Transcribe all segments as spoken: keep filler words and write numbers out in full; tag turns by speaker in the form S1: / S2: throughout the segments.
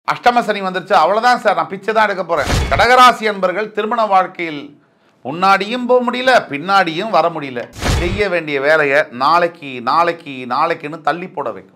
S1: அஷ்டம சனி வந்துருச்சு, அவ்வளோதான் சார், நான் பிச்சை தான் எடுக்க போகிறேன். கடகராசி அன்பர்கள் திருமண வாழ்க்கையில் முன்னாடியும் போக முடியல, பின்னாடியும் வர முடியல. செய்ய வேண்டிய வேலையை நாளைக்கு நாளைக்கு நாளைக்குன்னு தள்ளி போட வைக்கும்.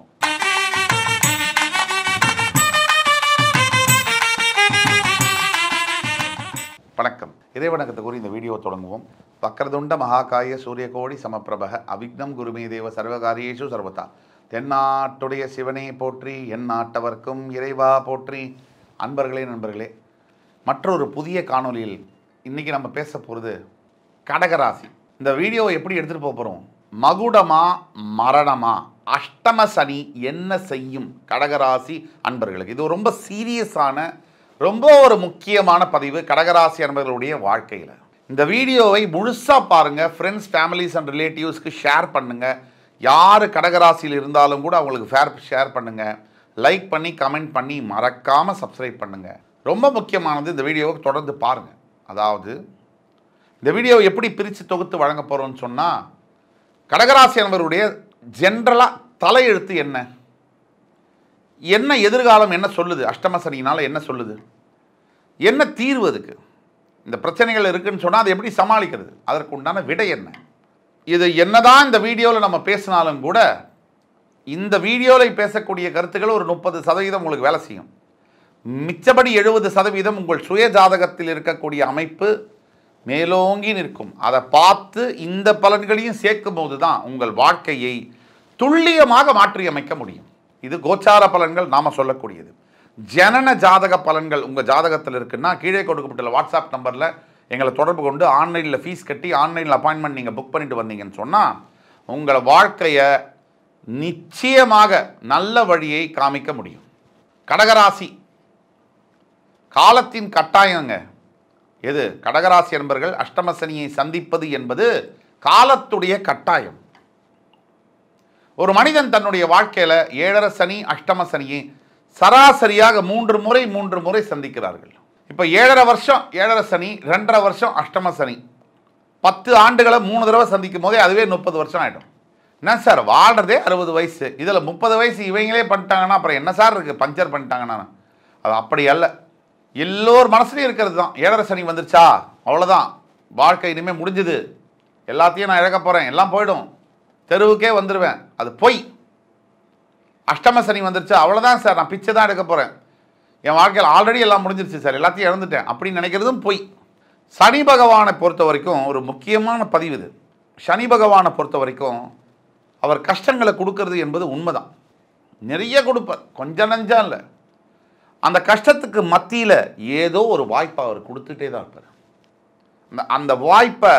S1: வணக்கம். இறைவணக்கத்தை கூறி இந்த வீடியோ தொடங்குவோம். வக்ரதுண்ட மகாகாய சூரியகோடி சமப்பிரபக அவிக்னம் குருமே தேவ சர்வகாரியேஷு சர்வதா. தென்னாட்டுடைய சிவனே போற்றி, என் நாட்டவர்க்கும் இறைவா போற்றி. அன்பர்களே நண்பர்களே, மற்றொரு புதிய காணொலியில் இன்றைக்கி நம்ம பேச போகிறது கடகராசி. இந்த வீடியோவை எப்படி எடுத்துகிட்டு போக போகிறோம்? மகுடமா மரணமா, அஷ்டம சனி என்ன செய்யும் கடகராசி அன்பர்களுக்கு? இது ரொம்ப சீரியஸான, ரொம்ப ஒரு முக்கியமான பதிவு கடகராசி அன்பர்களுடைய வாழ்க்கையில். இந்த வீடியோவை முழுசாக பாருங்கள். ஃப்ரெண்ட்ஸ், ஃபேமிலிஸ் அண்ட் ரிலேட்டிவ்ஸ்க்கு ஷேர் பண்ணுங்கள். யார் கடகராசியில் இருந்தாலும் கூட அவங்களுக்கு ஃபேர் ஷேர் பண்ணுங்கள். லைக் பண்ணி கமெண்ட் பண்ணி மறக்காமல் சப்ஸ்கிரைப் பண்ணுங்கள். ரொம்ப முக்கியமானது, இந்த வீடியோவை தொடர்ந்து பாருங்கள். அதாவது இந்த வீடியோவை எப்படி பிரித்து தொகுத்து வழங்க போகிறோன்னு சொன்னால், கடகராசி அன்பருடைய ஜென்ரலாக தலையெழுத்து என்ன, என்ன எதிர்காலம் என்ன சொல்லுது, அஷ்டம சனியினால் என்ன சொல்லுது, என்ன தீர்வு, அதுக்கு இந்த பிரச்சனைகள் இருக்குன்னு சொன்னால் அதை எப்படி சமாளிக்கிறது, அதற்கு உண்டான விடை என்ன. இது என்னதான் இந்த வீடியோவில் நம்ம பேசினாலும் கூட, இந்த வீடியோவில் பேசக்கூடிய கருத்துக்கள் ஒரு முப்பது சதவீதம் உங்களுக்கு வேலை செய்யும். மிச்சபடி எழுபது சதவீதம் உங்கள் சுய ஜாதகத்தில் இருக்கக்கூடிய அமைப்பு மேலோங்கி நிற்கும். அதை பார்த்து இந்த பலன்களையும் சேர்க்கும் போது தான் உங்கள் வாழ்க்கையை துல்லியமாக மாற்றியமைக்க முடியும். இது கோச்சார பலன்கள் நாம் சொல்லக்கூடியது. ஜனன ஜாதக பலன்கள் உங்கள் ஜாதகத்தில் இருக்குன்னா கீழே கொடுக்கப்பட்டுள்ள வாட்ஸ்அப் நம்பரில் எங்களை தொடர்பு கொண்டு ஆன்லைனில் ஃபீஸ் கட்டி ஆன்லைனில் அப்பாயின்மெண்ட் நீங்கள் புக் பண்ணிட்டு வந்தீங்கன்னு சொன்னால் உங்கள் வாழ்க்கையை நிச்சயமாக நல்ல வழியை காமிக்க முடியும். கடகராசி காலத்தின் கட்டாயங்க. எது? கடகராசி என்பர்கள் அஷ்டம சனியை சந்திப்பது என்பது காலத்துடைய கட்டாயம். ஒரு மனிதன் தன்னுடைய வாழ்க்கையில் ஏழரை சனி அஷ்டம சனியை சராசரியாக மூன்று முறை மூன்று முறை சந்திக்கிறார்கள். இப்போ ஏழரை வருஷம் ஏழரை சனி, ரெண்டரை வருஷம் அஷ்டம சனி, பத்து ஆண்டுகளை மூணு தடவை சந்திக்கும் போதே அதுவே முப்பது வருஷம் ஆகிடும். என்ன சார், வாழ்கிறதே அறுபது வயசு, இதில் முப்பது வயசு இவங்களே பண்ணிட்டாங்கன்னா அப்புறம் என்ன சார் இருக்குது, பஞ்சர் பண்ணிட்டாங்கன்னா? அது அப்படி அல்ல. எல்லோர் மனசுலையும் இருக்கிறது தான். ஏழரை சனி வந்துருச்சா அவ்வளோதான், வாழ்க்கை இனிமேல் முடிஞ்சுது, எல்லாத்தையும் நான் இழக்க போகிறேன், எல்லாம் போயிடும், தெருவுக்கே வந்துடுவேன். அது பொய். அஷ்டம சனி வந்துருச்சு, அவ்வளோதான் சார், நான் பிச்சை தான் எடுக்க போகிறேன், என் வாழ்க்கையில் ஆல்ரெடி எல்லாம் முடிஞ்சிருச்சு சார், எல்லாத்தையும் இழந்துட்டேன் அப்படின்னு நினைக்கிறதும் பொய். சனி பகவானை பொறுத்த வரைக்கும் ஒரு முக்கியமான பதிவு இது. சனி பகவானை பொறுத்த வரைக்கும் அவர் கஷ்டங்களை கொடுக்கறது என்பது உண்மைதான். நிறைய கொடுப்பார், கொஞ்சம் நஞ்சம் இல்லை. அந்த கஷ்டத்துக்கு மத்தியில் ஏதோ ஒரு வாய்ப்பை அவர் கொடுத்துட்டே தான் இருப்பார். அந்த வாய்ப்பை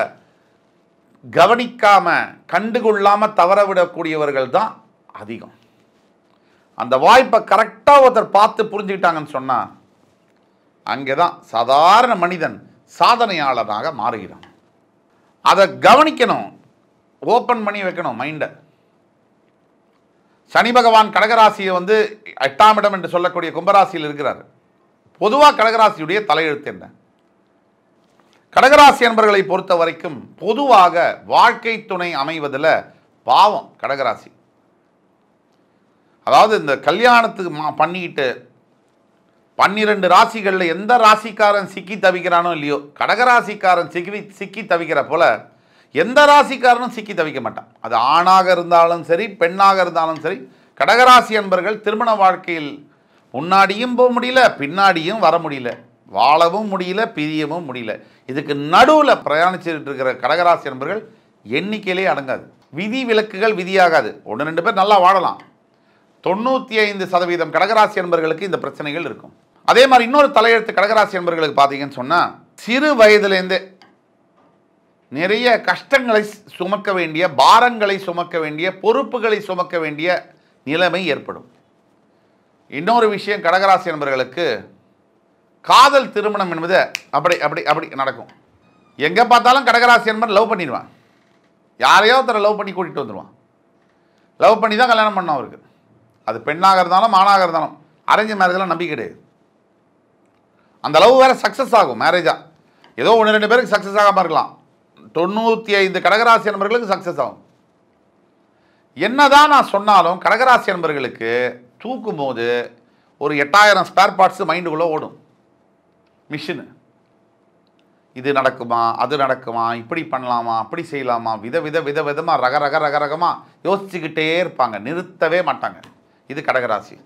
S1: கவனிக்காமல் கண்டுகொள்ளாமல் தவற விடக்கூடியவர்கள் தான் அதிகம். அந்த வாய்ப்பை கரெக்டாக ஒருத்தர் பார்த்து புரிஞ்சுக்கிட்டாங்கன்னு சொன்னால் அங்கே தான் சாதாரண மனிதன் சாதனையாளராக மாறுகிறான். அதை கவனிக்கணும், ஓப்பன் பண்ணி வைக்கணும் மைண்டை. சனி பகவான் கடகராசியை வந்து எட்டாம் இடம் என்று சொல்லக்கூடிய கும்பராசியில் இருக்கிறார். பொதுவாக கடகராசியுடைய தலையெழுத்து என்ன? கடகராசி என்பவர்களை பொறுத்த வரைக்கும் பொதுவாக வாழ்க்கை துணை அமைவதில் பாவம் கடகராசி. அதாவது இந்த கல்யாணத்துக்கு மா பண்ணிக்கிட்டு பன்னிரெண்டு ராசிகளில் எந்த ராசிக்காரன் சிக்கி தவிக்கிறானோ இல்லையோ, கடகராசிக்காரன் சிக்கி சிக்கி தவிக்கிற போல எந்த ராசிக்காரனும் சிக்கி தவிக்க மாட்டான். அது ஆணாக இருந்தாலும் சரி, பெண்ணாக இருந்தாலும் சரி. கடகராசி என்பர்கள் திருமண வாழ்க்கையில் முன்னாடியும் போக முடியல, பின்னாடியும் வர முடியல, வாழவும் முடியல, பிரியவும் முடியல. இதுக்கு நடுவில் பிரயாணிச்சுட்டு இருக்கிற கடகராசி என்பர்கள் எண்ணிக்கையிலே அடங்காது. விதி விலக்குகள் விதியாகாது. ஒன்று ரெண்டு பேர் நல்லா வாழலாம். தொண்ணூற்றி ஐந்து சதவீதம் கடகராசி என்பர்களுக்கு இந்த பிரச்சனைகள் இருக்கும். அதே மாதிரி இன்னொரு தலையெழுத்து கடகராசி என்பர்களுக்கு பார்த்தீங்கன்னு சொன்னால், சிறு வயதிலேருந்தே நிறைய கஷ்டங்களை சுமக்க வேண்டிய, பாரங்களை சுமக்க வேண்டிய, பொறுப்புகளை சுமக்க வேண்டிய நிலைமை ஏற்படும். இன்னொரு விஷயம், கடகராசி என்பவர்களுக்கு காதல் திருமணம் என்பது அப்படி அப்படி அப்படி நடக்கும். எங்கே பார்த்தாலும் கடகராசி என்பவர் லவ் பண்ணிடுவான். யாரையோ ஒருத்தரை லவ் பண்ணி கூட்டிகிட்டு வந்துடுவான். லவ் பண்ணி தான் கல்யாணம் பண்ணோம் அவருக்கு. அது பெண்ணாக இருந்தாலும் ஆணாக இருந்தாலும். அரேஞ்ச் மேரேஜெலாம் நம்பிக்கை கிடையாது. அந்த லவ் வேறு சக்ஸஸ் ஆகும் மேரேஜாக. ஏதோ ஒன்று ரெண்டு பேருக்கு சக்ஸஸ் ஆகாமல் இருக்கலாம். தொண்ணூற்றி ஐந்து கடகராசி என்பவர்களுக்கு சக்ஸஸ் ஆகும். என்னதான் நான் சொன்னாலும் கடகராசி என்பவர்களுக்கு தூக்கும் போது ஒரு எட்டாயிரம் ஸ்பேர் பார்ட்ஸு மைண்டுக்குள்ளே ஓடும். மிஷினு இது நடக்குமா, அது நடக்குமா, இப்படி பண்ணலாமா, அப்படி செய்யலாமா, வித வித வித விதமாக ரக ரக ரக ரகமாக யோசிச்சுக்கிட்டே இருப்பாங்க, நிறுத்தவே மாட்டாங்க. இது கடகராசி.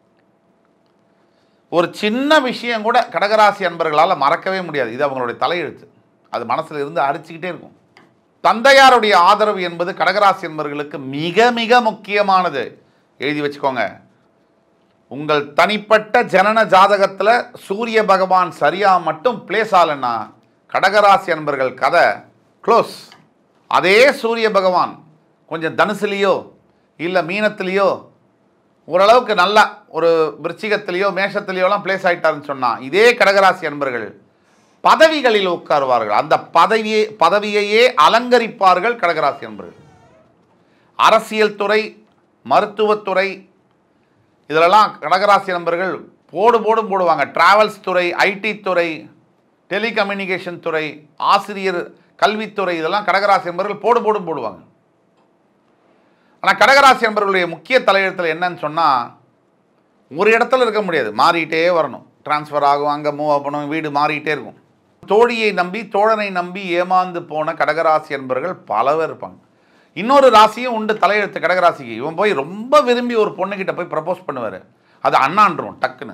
S1: ஒரு சின்ன விஷயம் கூட கடகராசி அன்பர்களால் மறக்கவே முடியாது. இது அவங்களுடைய தலையெழுத்து. அது மனசில் இருந்து அரிச்சுக்கிட்டே இருக்கும். தந்தையாருடைய ஆதரவு என்பது கடகராசி என்பவர்களுக்கு மிக மிக முக்கியமானது. எழுதி வச்சுக்கோங்க. உங்கள் தனிப்பட்ட ஜனன ஜாதகத்தில் சூரிய பகவான் சரியா மட்டும் பிளேஸ் ஆகலைன்னா கடகராசி அன்பர்கள் கதை க்ளோஸ். அதே சூரிய பகவான் கொஞ்சம் தனுசுலேயோ இல்லை மீனத்திலேயோ ஓரளவுக்கு நல்லா ஒரு விருச்சிகத்திலேயோ மேஷத்திலேயோலாம் பிளேஸ் ஆகிட்டாருன்னு சொன்னால் இதே கடகராசி அன்பர்கள் பதவிகளில் உட்காருவார்கள். அந்த பதவியை பதவியையே அலங்கரிப்பார்கள் கடகராசி அன்பர்கள். அரசியல் துறை, மருத்துவத்துறை இதிலெல்லாம் கடகராசி நண்பர்கள் போடு போடும் போடுவாங்க. டிராவல்ஸ் துறை, ஐடி துறை, டெலிகம்யூனிகேஷன் துறை, ஆசிரியர் கல்வித்துறை இதெல்லாம் கடகராசி நண்பர்கள் போடு போடும் போடுவாங்க. ஆனால் கடகராசி நண்பர்களுடைய முக்கிய தலையெழுத்தில் என்னன்னு சொன்னால் ஒரு இடத்துல இருக்க முடியாது, மாறிக்கிட்டே வரணும். டிரான்ஸ்ஃபர் ஆகும், அங்கே மூவ் ஆகணும், வீடு மாறிக்கிட்டே இருக்கும். தோழியை நம்பி தோழனை நம்பி ஏமாந்து போன கடகராசி நண்பர்கள் பல பேர் இருப்பாங்க. இன்னொரு ராசியும் உண்டு தலையெழுத்து கடகராசிக்கு. இவன் போய் ரொம்ப விரும்பி ஒரு பொண்ணுக்கிட்ட போய் ப்ரப்போஸ் பண்ணுவார். அது அண்ணான்றோம் டக்குன்னு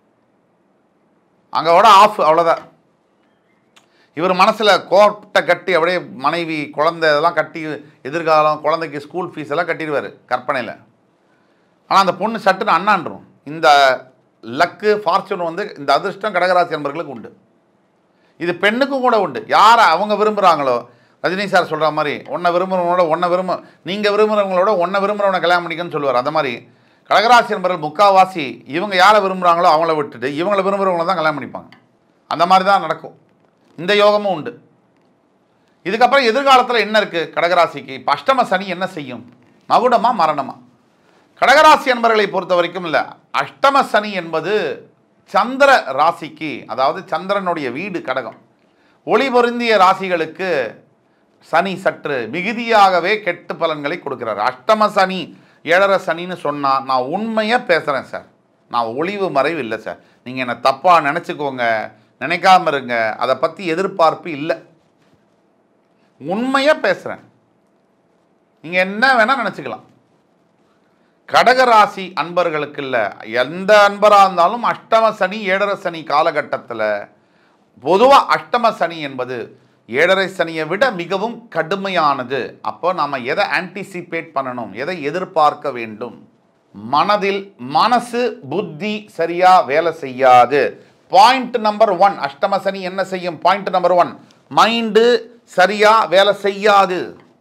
S1: அங்கோட ஆஃப், அவ்வளோதான். இவர் மனசில் கோட்டை கட்டி அப்படியே மனைவி குழந்தை இதெல்லாம் கட்டி எதிர்காலம் குழந்தைக்கு ஸ்கூல் ஃபீஸ் எல்லாம் கட்டிடுவார் கற்பனையில். ஆனால் அந்த பொண்ணு சட்டுன்னு அண்ணான்றோம். இந்த லக்கு ஃபார்ச்சூன் வந்து இந்த அதிர்ஷ்டம் கடகராசி நண்பர்களுக்கு உண்டு. இது பெண்ணுக்கும் கூட உண்டு. யாரை அவங்க விரும்புகிறாங்களோ, ரஜினி சார் சொல்கிற மாதிரி ஒன்றை விரும்புகிறவங்களோட ஒன்றை விரும்ப நீங்கள் விரும்புகிறவங்களோட ஒன்றை விரும்புகிறவனை கல்யாணம் பண்ணிக்கன்னு சொல்லுவார். அந்த மாதிரி கடகராசி நண்பர்கள் முக்கால்வாசி இவங்க யாரை விரும்புகிறாங்களோ அவங்கள விட்டுட்டு இவங்களை விரும்புகிறவங்கள தான் கல்யாணம் பண்ணிப்பாங்க. அந்த மாதிரி தான் நடக்கும். இந்த யோகமும் உண்டு. இதுக்கப்புறம் எதிர்காலத்தில் என்ன இருக்குது கடகராசிக்கு? இப்போ அஷ்டம சனி என்ன செய்யும்? மகுடமா மரணமா? கடகராசி நண்பர்களை பொறுத்த வரைக்கும் இல்லை. அஷ்டம சனி என்பது சந்திர ராசிக்கு, அதாவது சந்திரனுடைய வீடு கடகம், ஒளி பொருந்திய ராசிகளுக்கு சனி சற்று மிகுதியாகவே கெட்டு பலன்களை கொடுக்கிறார். அஷ்டம சனி ஏழரை சனின்னு சொன்னால் நான் உண்மையாக பேசுகிறேன் சார், நான் ஒளிவு மறைவு இல்லை சார், நீங்கள் என்னை தப்பாக நினச்சிக்கோங்க, நினைக்காம இருங்க, அதை பற்றி எதிர்பார்ப்பு இல்லை, உண்மையாக பேசுகிறேன், நீங்கள் என்ன வேணால் நினச்சிக்கலாம். கடகராசி அன்பர்களுக்கு இல்லை, எந்த அன்பராக இருந்தாலும் அஷ்டம சனி ஏழரை சனி காலகட்டத்தில் பொதுவாக அஷ்டம சனி என்பது ஏழரை சனியை விட மிகவும் கடுமையானது. அப்போ நாம் எதை ஆன்டிசிபேட் பண்ணணும், எதை எதிர்பார்க்க வேண்டும்? மனதில் மனசு புத்தி சரியா வேலை செய்யாது. பாயிண்ட் நம்பர் ஒன், அஷ்டம சனி என்ன செய்யும்? பாயிண்ட் நம்பர் ஒன், மைண்டு சரியா வேலை செய்யாது.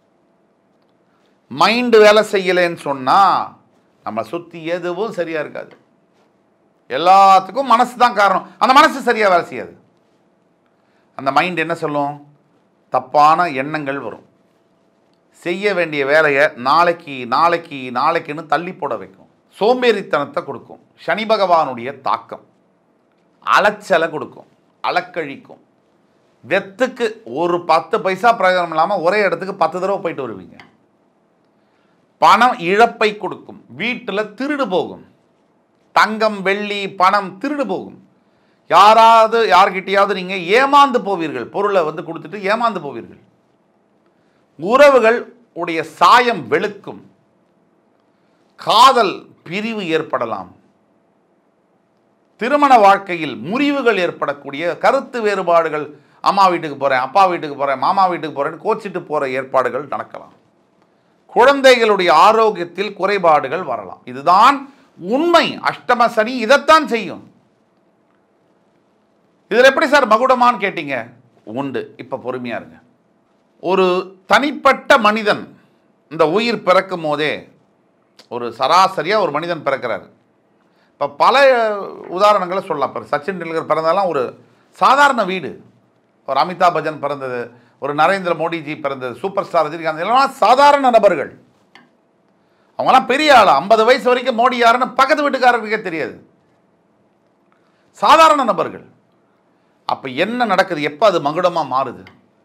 S1: மைண்டு வேலை செய்யலைன்னு சொன்னால் நம்ம சுற்றி எதுவும் சரியாக இருக்காது. எல்லாத்துக்கும் மனசு தான் காரணம். அந்த மனசு சரியாக வேலை செய்யாது. அந்த மைண்ட் என்ன சொல்லும்? தப்பான எண்ணங்கள் வரும். செய்ய வேண்டிய வேலையை நாளைக்கு நாளைக்கு நாளைக்குன்னு தள்ளி போட வைக்கும். சோம்பேறித்தனத்தை கொடுக்கும். சனி பகவானுடைய தாக்கம் அலைச்சலை கொடுக்கும், அலக்கழிக்கும். வெத்துக்கு ஒரு பத்து பைசா பிரயோஜனம் இல்லாமல் ஒரே இடத்துக்கு பத்து தடவை போயிட்டு வருவீங்க. பணம் இழப்பை கொடுக்கும். வீட்டில் திருடு போகும். தங்கம் வெள்ளி பணம் திருடு போகும். யாராவது யார்கிட்டையாவது நீங்கள் ஏமாந்து போவீர்கள். பொருளை வந்து கொடுத்துட்டு ஏமாந்து போவீர்கள். உறவுகள் உடைய சாயம் வெளுக்கும். காதல் பிரிவு ஏற்படலாம். திருமண வாழ்க்கையில் முறிவுகள் ஏற்படக்கூடிய, கருத்து வேறுபாடுகள், அம்மா வீட்டுக்கு போகிறேன், அப்பா வீட்டுக்கு போகிறேன், மாமா வீட்டுக்கு போகிறேன்னு கோச்சிட்டு போகிற ஏற்பாடுகள் நடக்கலாம். குழந்தைகளுடைய ஆரோக்கியத்தில் குறைபாடுகள் வரலாம். இதுதான் உண்மை. அஷ்டம சனி இதைத்தான் செய்யும். இதில் எப்படி சார் மகுடமான்னு கேட்டீங்க? உண்டு. இப்போ பொறுமையாக இருங்க. ஒரு தனிப்பட்ட மனிதன் இந்த உயிர் பிறக்கும் போதே ஒரு சராசரியாக ஒரு மனிதன் பிறக்கிறார். இப்போ பல உதாரணங்களை சொல்லலாம். இப்போ சச்சின் டெண்டுல்கர் பிறந்தாலாம் ஒரு சாதாரண வீடு, ஒரு அமிதாப் பச்சன் பிறந்தது, ஒரு நரேந்திர மோடிஜி பிறந்தது, சூப்பர் ஸ்டார் ரஜினிகாந்த், எல்லாம் சாதாரண நபர்கள். அவங்களாம் பெரிய ஆள். ஐம்பது வயசு வரைக்கும் மோடி யாருன்னு பக்கத்து வீட்டுக்காரருக்கே தெரியாது. சாதாரண நபர்கள். அப்போ என்ன நடக்குது? எப்போ அது மகுடமாக மாறுது?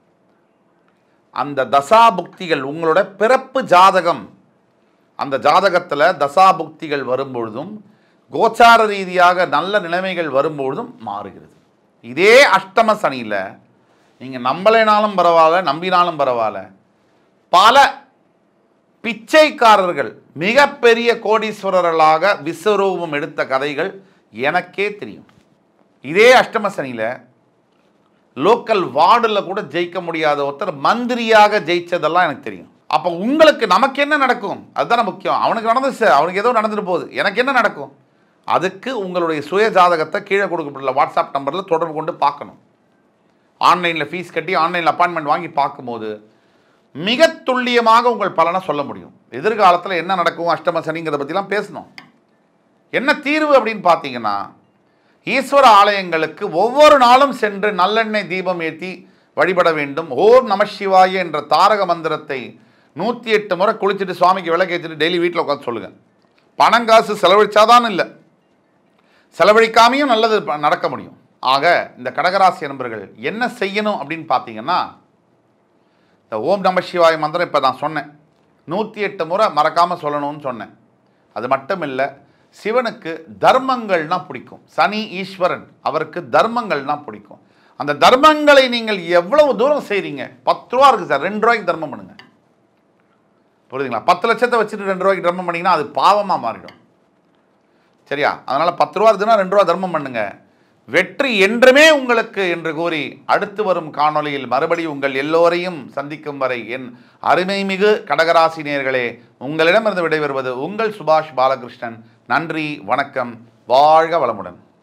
S1: அந்த தசாபுக்திகள், உங்களோட பிறப்பு ஜாதகம், அந்த ஜாதகத்தில் தசாபுக்திகள் வரும்பொழுதும் கோச்சார ரீதியாக நல்ல நிலைமைகள் வரும்பொழுதும் மாறுகிறது. இதே அஷ்டம சனியில் நீங்கள் நம்பலைனாலும் பரவாயில்ல, நம்பினாலும் பரவாயில்ல, பல பிச்சைக்காரர்கள் மிகப்பெரிய கோடீஸ்வரர்களாக விஸ்வரூபம் எடுத்த கதைகள் எனக்கே தெரியும். இதே அஷ்டம சனியில் லோக்கல் வார்டில் கூட ஜெயிக்க முடியாத ஒருத்தர் மந்திரியாக ஜெயிச்சதெல்லாம் எனக்கு தெரியும். அப்போ உங்களுக்கு நமக்கு என்ன நடக்கும் அதுதான் முக்கியம். அவனுக்கு நடந்துச்சு, அவனுக்கு ஏதோ நடந்துட்டு போகுது, எனக்கு என்ன நடக்கும்? அதுக்கு உங்களுடைய சுய ஜாதகத்தை கீழே கொடுக்கப்பட்டுள்ள வாட்ஸ்அப் நம்பரில் தொடர்பு கொண்டு பார்க்கணும். ஆன்லைனில் ஃபீஸ் கட்டி ஆன்லைனில் அப்பாயின்மெண்ட் வாங்கி பார்க்கும்போது மிக துல்லியமாக உங்கள் பலனை சொல்ல முடியும். எதிர்காலத்தில் என்ன நடக்கும் அஷ்டம சனிங்கிறத பற்றிலாம் பேசணும். என்ன தீர்வு அப்படின்னு பார்த்தீங்கன்னா, ஈஸ்வர ஆலயங்களுக்கு ஒவ்வொரு நாளும் சென்று நல்லெண்ணெய் தீபம் ஏற்றி வழிபட வேண்டும். ஓம் நம சிவாய என்ற தாரக மந்திரத்தை நூற்றி எட்டு முறை குளிச்சுட்டு சுவாமிக்கு விளக்கேற்றிட்டு டெய்லி வீட்டில் உட்காந்து சொல்லுங்கள். பணங்காசு செலவழிச்சாதான் இல்லை, செலவழிக்காமையும் நல்லது நடக்க முடியும். ஆக இந்த கடகராசி நண்பர்கள் என்ன செய்யணும் அப்படின்னு பார்த்தீங்கன்னா, இந்த ஓம் நம சிவாய மந்திரம் இப்போ நான் சொன்னேன், நூற்றி எட்டு முறை மறக்காமல் சொல்லணும்னு சொன்னேன். அது மட்டும் இல்லை, சிவனுக்கு தர்மங்கள்னா பிடிக்கும். சனி ஈஸ்வரன், அவருக்கு தர்மங்கள்னா பிடிக்கும். அந்த தர்மங்களை நீங்கள் எவ்வளவு தூரம் செய்கிறீங்க? பத்து ரூபா இருக்குது சார், ரெண்டு ரூபாய்க்கு தர்மம் பண்ணுங்க. புரியுதுங்களா? பத்து லட்சத்தை வச்சுட்டு ரெண்டு ரூபாய்க்கு தர்மம் பண்ணிங்கன்னா அது பாவமாக மாறிடும். சரியா? அதனால் பத்து ரூபா இருக்குதுன்னா ரெண்டு ரூபா தர்மம் பண்ணுங்க. வெற்றி என்றுமே உங்களுக்கு என்று கூறி அடுத்து வரும் காணொளியில் மறுபடியும் உங்கள் எல்லோரையும் சந்திக்கும் வரை என் அருமைமிகு கடகராசி நேயர்களே, உங்களிடமிருந்து விடைபெறுவது உங்கள் சுபாஷ் பாலகிருஷ்ணன். நன்றி, வணக்கம், வாழ்க வளமுடன்.